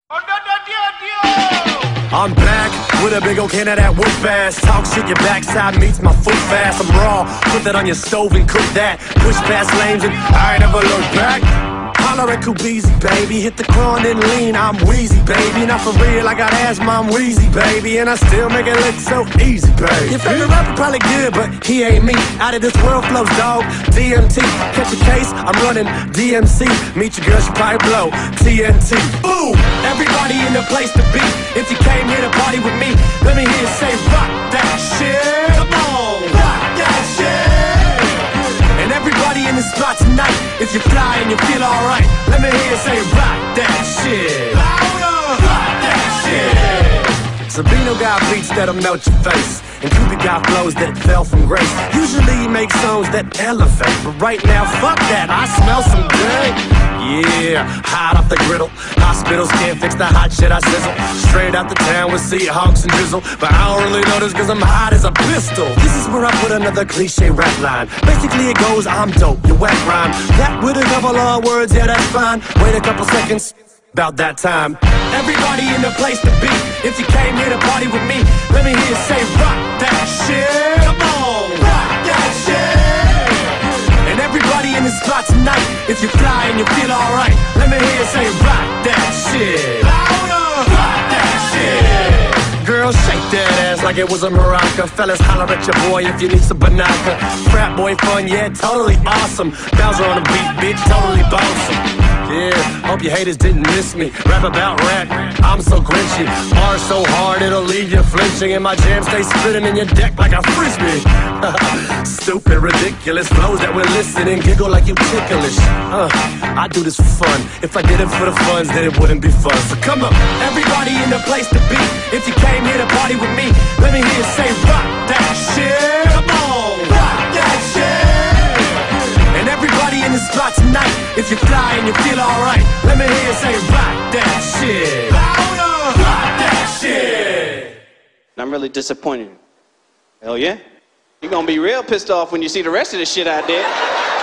I'm back with a big old can of that whoop ass. Talk shit, your backside meets my foot fast. I'm raw, put that on your stove and cook that. Push past lanes and I ain't never look back. Holler at Kubeezy, baby. Hit the corn and lean, I'm wheezy, baby. Not for real, I got asthma, I'm wheezy, baby. And I still make it look so easy, baby. Your favorite rapper probably good, but he ain't me. Out of this world flows, dog, DMT. Catch a case, I'm running DMC. Meet your girl, she probably blow TNT. Ooh, everybody in the place to be. If you came here to party with me, let me hear you say rock that shit. Come on, rock that shit. And everybody in the spot tonight, if you fly and you feel alright, let me hear you say rock that shit. Louder, rock that shit. Sabino got beats that'll melt your face, and Kubi got flows that fell from grace. Usually he makes songs that elevate, but right now, fuck that, I smell some good. Yeah, hot off the griddle. Hospitals can't fix the hot shit I sizzle. Straight out the town with Seahawks and drizzle. But I don't really notice cause I'm hot as a pistol. This is where I put another cliche rap line. Basically it goes, I'm dope, you whack rhyme. That with a couple of words, yeah that's fine. Wait a couple seconds, about that time. Everybody in the place to be. If you came here to party with me, let me hear you say rock that shit. Come on, rock that shit. And everybody in the spot tonight, if you fly and you feel alright, let me hear you say rock that shit. Louder, rock that shit. Girl, shake that ass like it was a maraca. Fellas, holler at your boy if you need some banaka. Frat boy fun, yeah, totally awesome. Bowser on the beat, bitch, totally bossy. Yeah, hope your haters didn't miss me. Rap about rap, I'm so grinchy. Bar so hard it'll leave you flinching, and my jams stay spinning in your deck like a frisbee. Stupid, ridiculous flows that we're listening, giggle like you ticklish. I do this for fun. If I did it for the funds, then it wouldn't be fun. So come on, everybody in the place to be. If you came here to party with me, let me hear you say rock that shit. Come on, rock that shit. And everybody in the spot tonight, if you fly and you feel alright, let me hear you say rock that shit. Louder, rock that shit. I'm really disappointed. Hell yeah. You're gonna be real pissed off when you see the rest of the shit out there.